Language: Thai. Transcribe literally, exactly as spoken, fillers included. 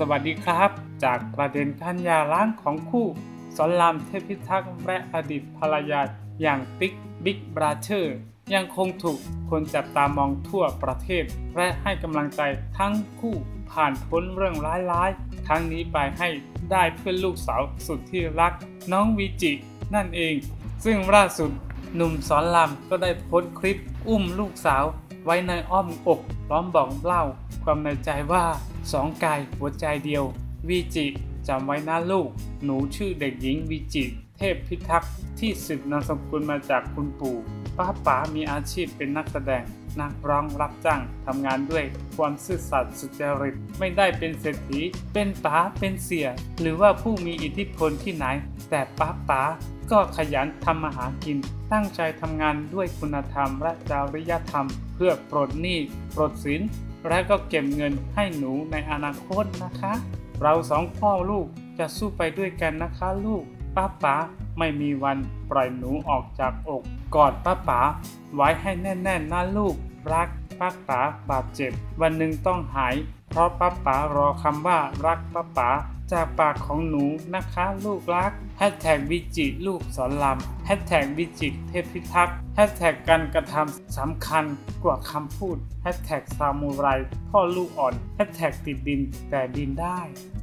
สวัสดีครับจากประเด็นการหย่าร้างของคู่สอนรามเทพพิทักษ์และอดีตภรรยาอย่างติ๊กบิ๊กบราเธอร์ยังคงถูกคนจับตามองทั่วประเทศและให้กำลังใจทั้งคู่ผ่านพ้นเรื่องร้ายๆทั้งนี้ไปให้ได้เพื่อนลูกสาวสุดที่รักน้องวีจินั่นเองซึ่งล่าสุดหนุ่มสอนรามก็ได้โพสต์คลิปอุ้มลูกสาวไว้ในอ้อมอกพร้อมบอกเล่าความในใจว่าสองกายหัวใจเดียววีจิจำไว้นะลูกหนูชื่อเด็กหญิงวีจิเทพพิทักษ์ที่สืบนามสกุลมาจากคุณปู่ป้าป๋ามีอาชีพเป็นนักแสดงนักร้องรับจ้างทำงานด้วยความซื่อสัตย์สุจริตไม่ได้เป็นเศรษฐีเป็นป๋าเป็นเสี่ยหรือว่าผู้มีอิทธิพลที่ไหนแต่ป้าป๋าก็ขยันทำมาหากินตั้งใจทำงานด้วยคุณธรรมและจริยธรรมเพื่อปลดหนี้ปลดสินและก็เก็บเงินให้หนูในอนาคตนะคะเราสองพ่อลูกจะสู้ไปด้วยกันนะคะลูกป้าป๋าไม่มีวันปล่อยหนูออกจากอกกอดป้าป๋าไว้ให้แน่นๆนะลูกรักป้าป๋าบาดเจ็บวันหนึ่งต้องหายเพราะป้าป๋ารอคำว่ารักป้าป๋าจากปากของหนูนะคะลูกรักแฮชแท็กวิจิลูกสอนรามแฮชแท็กวิจิเทพพิทักษ์แฮชแท็กการกระทำสำคัญกว่าคำพูดแฮชแท็กซามูไรพ่อลูกอ่อนแฮชแท็กติดดินแต่ดินได้